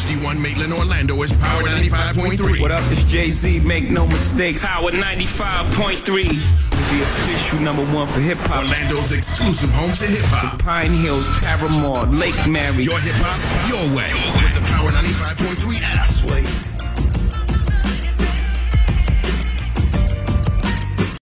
HD1 Maitland, Orlando is Power 95.3. What up, it's Jay-Z, make no mistakes. Power 95.3. The official #1 for hip-hop. Orlando's exclusive home to hip-hop. So Pine Hills, Paramore, Lake Mary. Your hip-hop, your way. With the Power 95.3 app.